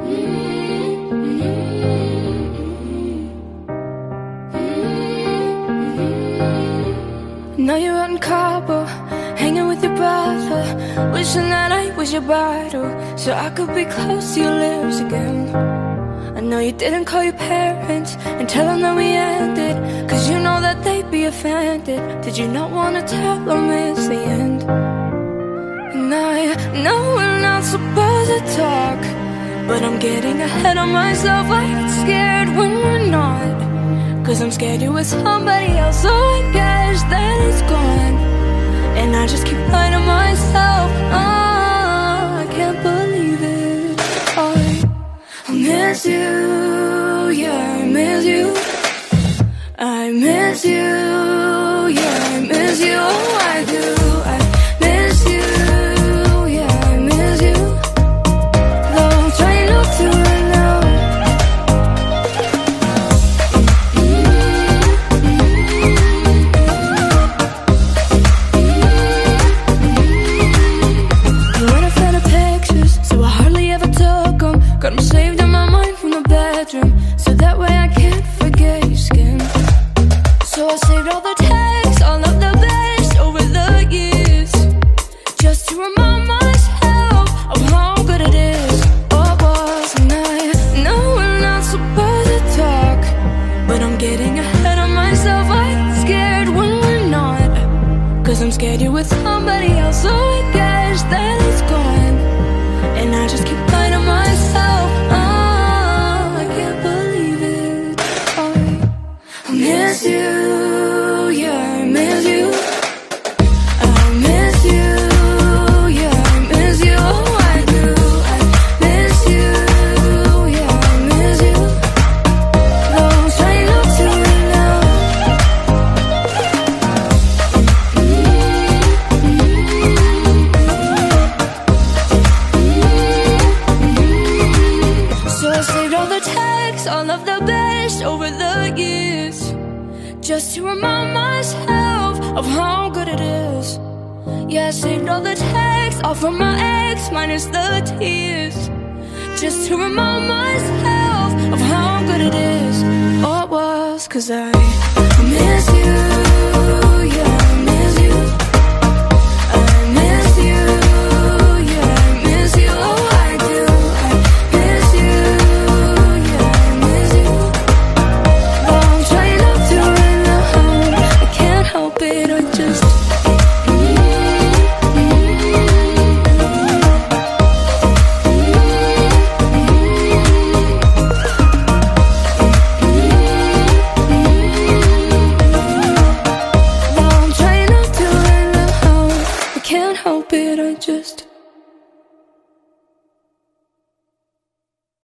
Now you're out in Cabo, hanging with your brother, wishing that I was your bridal, so I could be close to your lips again. I know you didn't call your parents and tell them that we ended, cause you know that they'd be offended. Did you not wanna tell them it's the end? And I know we're not supposed to talk, but I'm getting ahead of myself. I get scared when we're not, cause I'm scared you're with somebody else. So I guess that it's gone, and I just keep lying to myself. Oh, I can't believe it. I miss you, yeah, I miss you. I miss you, yeah, I miss you. Oh, I do, I miss you, yeah, I miss you. Though I'm trying not to right now. You weren't a fan of pictures, so I hardly ever took them. Got them saved in my mind from the bedroom, so that way I can't forget your skin. So I saved all the texts, all of the best over the years, just to remind myself of how good it is. Oh, it was. And I know we're not supposed to talk, but I'm getting ahead of myself. I get scared when we're not, cause I'm scared you're with somebody else. So I guess that it's gone, and I just keep lying to myself. Oh, I can't believe it. I miss you, yeah, I miss you. I miss you, yeah, I miss you. Oh, I do, I miss you, yeah, I miss you. Though I'm trying not to right now. So I saved all the texts, all of the best over the years, just to remind myself of how good it is. Yeah, I saved all the texts, all from my ex, minus the tears, just to remind myself of how good it is. Oh, it was. Cause I miss you, yeah, I miss you. I miss you, yeah, I miss you. Oh, I do, I miss you, yeah, I miss you. Though I'm trying not to right now, I can't help it, I just Though I'm trying not to right now, I can't help it, I just